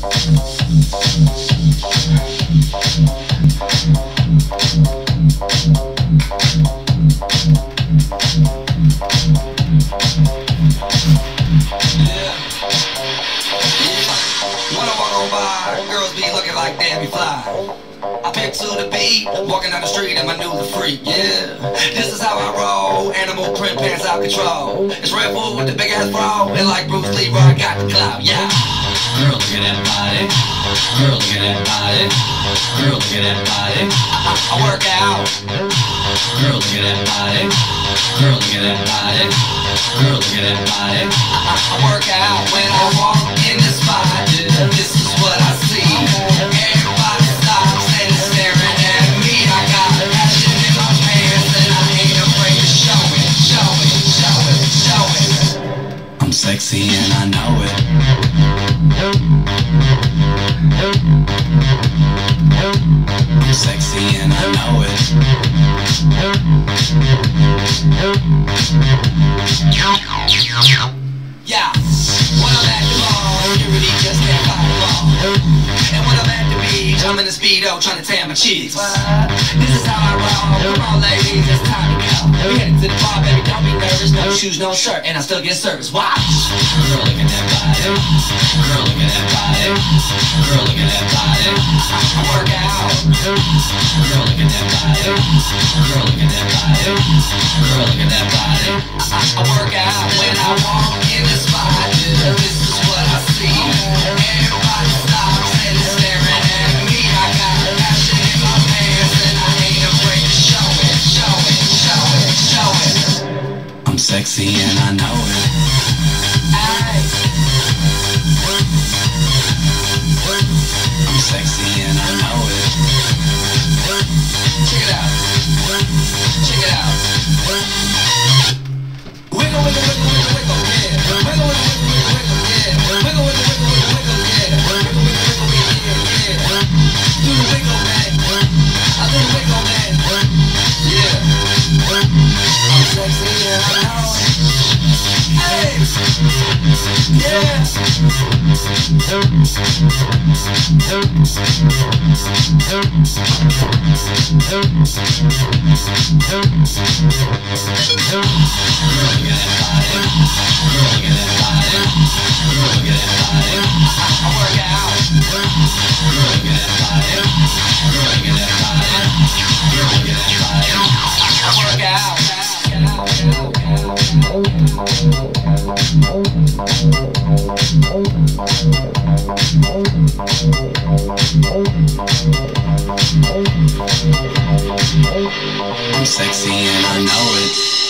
Girls be looking like Debbie Fly. I pick to the beat, walking down the street and my new the freak, yeah. This is how I roll, animal print pants out control. It's Red Bull with the big ass bra, and like Bruce Lee, I got the clout, yeah. Girl, look at that body. Girl, look at that body. Girl, look at that body. I work out. Girl, look at that body. Girl, look at that body. Girl, look at that body. I work out when I walk in the spot, yeah. This is what I see. Everybody stops and is staring at me. I got passion in my pants and I ain't afraid to show it, show it, show it, show it. I'm sexy and I know it. I'm sexy and I know it. Yeah, when I'm at the mall, you really just can't find the ball. And when I'm at the beach, I'm in the Speedo trying to tan my cheeks. This is how I roll. Come on, ladies, it's time to go. We headed to the bar, baby, don't be nervous. No shoes, no shirt, and I still get service. Watch. Girl, look at that body. Girl, look at that body. Girl, look at that body. I work out. Girl, look at that body. Girl, look at that body. Girl, look at that body. I work out when I walk in the spot. Yeah, this is what I see. Everybody stops and is staring at me. I got passion in my pants and I ain't afraid to show it, show it, show it, show it. I'm sexy and I know it. I'm sexy and I know it. Check it out. Check it out. Wiggle, wiggle, wiggle, wiggle, wiggle, yeah. Wiggle, wiggle, wiggle, wiggle, wiggle, yeah. Wiggle, wiggle, wiggle, wiggle, wiggle, yeah. Wiggle, wiggle, wiggle, yeah, yeah. Do the wiggle, man. I do the wiggle, man. Yeah. I'm sexy and I know it. Hey. Yeah. I'm sexy and I know it.